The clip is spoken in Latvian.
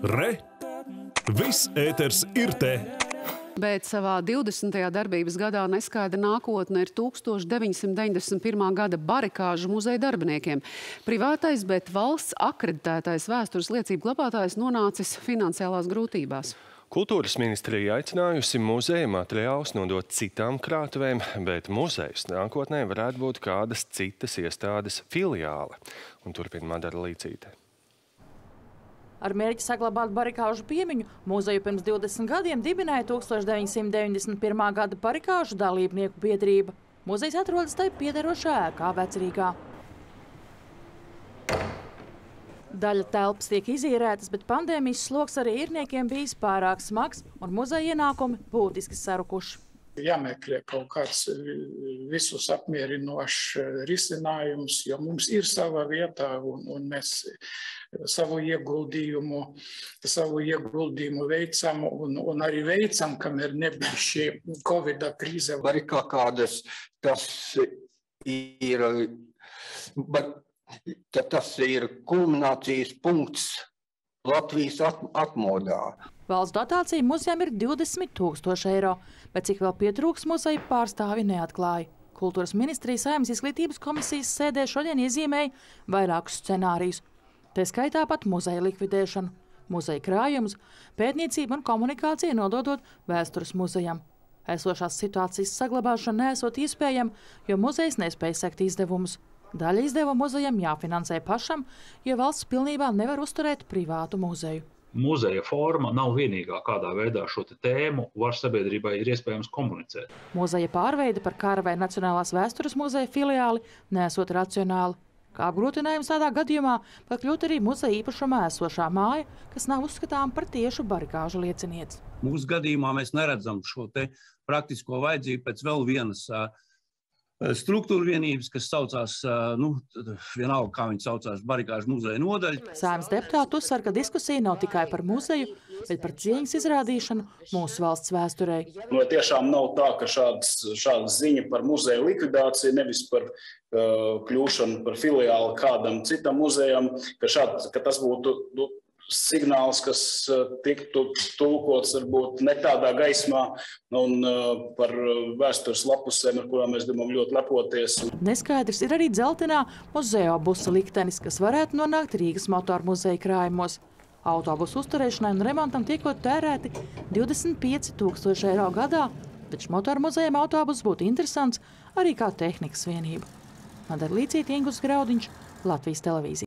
Re! Viss ēters ir te! Bet savā 20. darbības gadā neskaidra nākotne ir 1991. gada barikāžu muzeja darbiniekiem. Privātais, bet valsts akreditētais vēstures liecību glabātājs nonācis finansiālās grūtībās. Kultūras ministrija aicinājusi muzeja materiālus nodot citām krātuvēm, bet muzejs nākotnē varētu būt kādas citas iestādes filiāle. Un turpina Madara Līcīte. Ar mērķi saglabāt barikāžu piemiņu muzeju pirms 20 gadiem dibināja 1991. gada barikāžu dalībnieku biedrība. Muzejs atrodas tai piederošā ēkā Vecrīgā. Daļa telpas tiek izīrētas, bet pandēmijas sloks arī īrniekiem bijis pārāk smags un muzeja ienākumi būtiski sarukuši. Jāmeklē kaut kāds visus apmierinošs risinājums, jo mums ir sava vietā un mēs savu ieguldījumu veicam un arī veicam, kamēr nebija šī Covid krīze. Barikādas tas ir kulminācijas punkts Latvijas atmodā. Valsts dotācija muzejam ir 20 000 eiro, bet cik vēl pietrūks muzeja pārstāvi neatklāja. Kultūras ministrijas Saeimas izglītības komisijas sēdē šodien iezīmēja vairākus scenārijus. Te skaitā pat muzeja likvidēšanu, muzeja krājumus, pētniecību un komunikāciju nododot vēstures muzejam. Esošās situācijas saglabāšana neesot iespējama, jo muzejs nespēja sekt izdevumus. Daļa izdevumu muzejam jāfinansē pašam, jo valsts pilnībā nevar uzturēt privātu muzeju. Muzeja forma nav vienīgā, kādā veidā šo tēmu var sabiedrībai ir iespējams komunicēt. Muzeja pārveide par Kara vai Nacionālās vēstures muzeja filiāli nesot racionāli. Kā apgrūtinājums tādā gadījumā var kļūt arī muzeja īpašumā esošā māja, kas nav uzskatām par tiešu barikāžu liecinieci. Mūsu gadījumā mēs neredzam šo te praktisko vajadzību pēc vēl vienas struktūra vienības, kas saucās, vienalga, kā viņi saucās, barikāžu muzeja nodaļa. Saeimas deputāti uzsver, ka diskusija nav tikai par muzeju, bet par cieņas izrādīšanu mūsu valsts vēsturē. Tiešām nav tā, ka šāda ziņa par muzeja likvidāciju, nevis par kļūšanu par filiāli kādam citam muzejam, ka tas būtu signāls, kas tiktu tulkots varbūt ne tādā gaismā un par vēstures lapusēm, ar kurām mēs gribam ļoti lepoties. Neskaidrs ir arī dzeltenā muzeobusa liktenis, kas varētu nonākt Rīgas motoru muzeja krājumos. Autobusu uzturēšanai un remontam tiekot tērēti 25 000 eiro gadā, taču motoru muzejam autobus būtu interesants arī kā tehnikas vienība. Madara Līcīte, Ingus Graudiņš, Latvijas televīzija.